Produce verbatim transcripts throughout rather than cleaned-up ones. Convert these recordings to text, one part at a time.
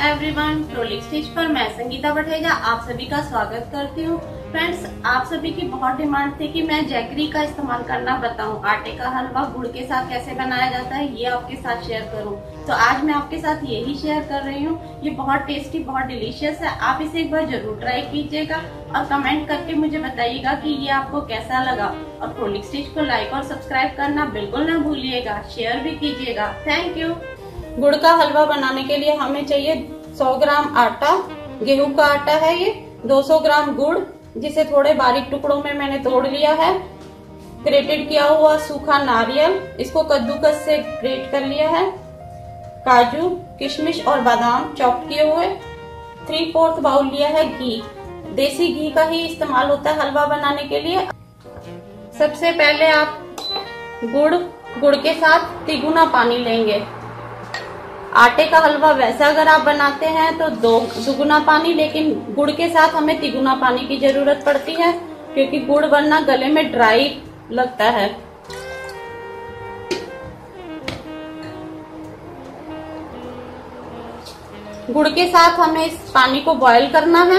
Everyone, प्रोलिक stitch पर मैं संगीता बठेजा आप सभी का स्वागत करती हूँ। फ्रेंड्स, आप सभी की बहुत डिमांड थी कि मैं जैगरी का इस्तेमाल करना बताऊं, आटे का हलवा गुड़ के साथ कैसे बनाया जाता है ये आपके साथ शेयर करूं। तो आज मैं आपके साथ यही शेयर कर रही हूँ। ये बहुत टेस्टी, बहुत डिलीशियस है। आप इसे एक बार जरूर ट्राई कीजिएगा और कमेंट करके मुझे बताइएगा कि ये आपको कैसा लगा। और प्रोलिक स्टिच को लाइक और सब्सक्राइब करना बिल्कुल ना भूलिएगा, शेयर भी कीजिएगा। Thank you. गुड़ का हलवा बनाने के लिए हमें चाहिए सौ ग्राम आटा, गेहूं का आटा है ये, दो सौ ग्राम गुड़ जिसे थोड़े बारीक टुकड़ों में मैंने तोड़ लिया है, ग्रेटेड किया हुआ सूखा नारियल, इसको कद्दूकस से ग्रेट कर लिया है, काजू, किशमिश और बादाम चॉप किए हुए, थ्री फोर्थ बाउल लिया है घी। देसी घी का ही इस्तेमाल होता है हलवा बनाने के लिए। सबसे पहले आप गुड़ गुड़ के साथ तिगुना पानी लेंगे। आटे का हलवा वैसा अगर आप बनाते हैं तो दो दुगुना पानी, लेकिन गुड़ के साथ हमें तिगुना पानी की जरूरत पड़ती है क्योंकि गुड़ वरना गले में ड्राई लगता है। गुड़ के साथ हमें इस पानी को बॉईल करना है।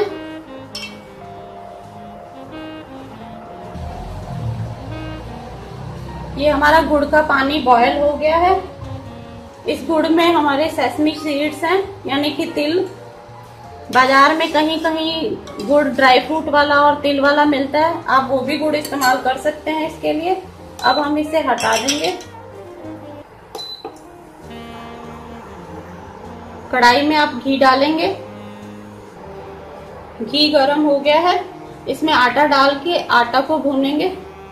ये हमारा गुड़ का पानी बॉयल हो गया है। इस गुड़ में हमारे सेसमी सीड्स हैं, यानी कि तिल। बाजार में कहीं कहीं गुड़ ड्राई फ्रूट वाला और तिल वाला मिलता है, आप वो भी गुड़ इस्तेमाल कर सकते हैं इसके लिए। अब हम इसे हटा देंगे। कढ़ाई में आप घी डालेंगे। घी गरम हो गया है, इसमें आटा डाल के आटा को भूनेंगे।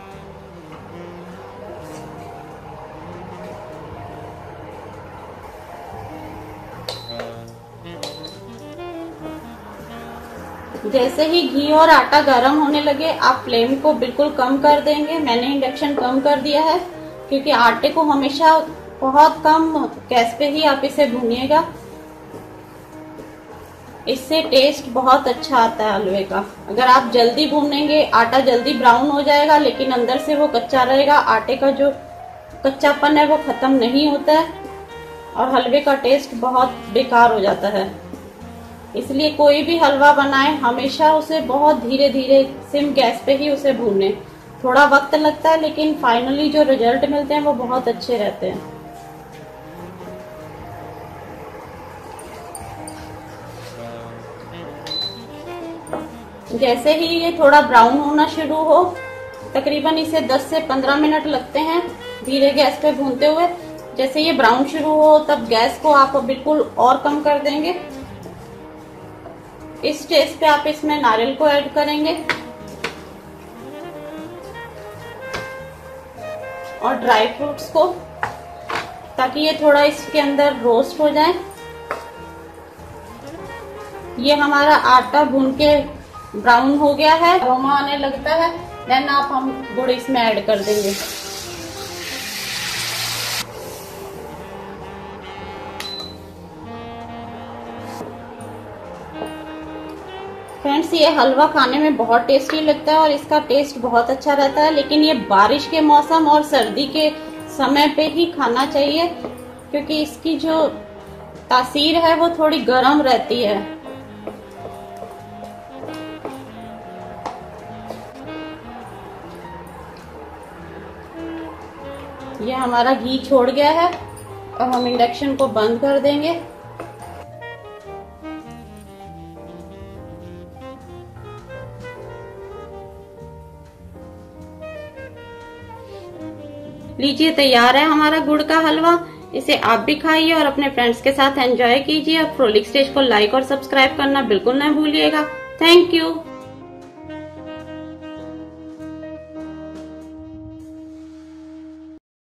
जैसे ही घी और आटा गर्म होने लगे आप फ्लेम को बिल्कुल कम कर देंगे। मैंने इंडक्शन कम कर दिया है क्योंकि आटे को हमेशा बहुत कम गैस पे ही आप इसे भूनिएगा, इससे टेस्ट बहुत अच्छा आता है हलवे का। अगर आप जल्दी भूनेंगे आटा जल्दी ब्राउन हो जाएगा, लेकिन अंदर से वो कच्चा रहेगा। आटे का जो कच्चापन है वो खत्म नहीं होता है और हलवे का टेस्ट बहुत बेकार हो जाता है। इसलिए कोई भी हलवा बनाए हमेशा उसे बहुत धीरे धीरे सिम गैस पे ही उसे भूनें। थोड़ा वक्त लगता है लेकिन फाइनली जो रिजल्ट मिलते हैं वो बहुत अच्छे रहते हैं। जैसे ही ये थोड़ा ब्राउन होना शुरू हो, तकरीबन इसे दस से पंद्रह मिनट लगते हैं धीरे गैस पे भूनते हुए। जैसे ये ब्राउन शुरू हो तब गैस को आप बिल्कुल और कम कर देंगे। इस स्टेज पे आप इसमें नारियल को ऐड करेंगे और ड्राई फ्रूट्स को, ताकि ये थोड़ा इसके अंदर रोस्ट हो जाए। ये हमारा आटा भून के ब्राउन हो गया है, अरोमा आने लगता है। देन आप हम गुड़ इसमें ऐड कर देंगे। फ्रेंड्स, ये हलवा खाने में बहुत टेस्टी लगता है और इसका टेस्ट बहुत अच्छा रहता है, लेकिन ये बारिश के मौसम और सर्दी के समय पे ही खाना चाहिए क्योंकि इसकी जो तासीर है वो थोड़ी गर्म रहती है। ये हमारा घी छोड़ गया है और हम इंडक्शन को बंद कर देंगे। लीजिए, तैयार है हमारा गुड़ का हलवा। इसे आप भी खाइए और अपने फ्रेंड्स के साथ एंजॉय कीजिए। और प्रोलिक स्टिच को लाइक और सब्सक्राइब करना बिल्कुल ना भूलिएगा। Thank you.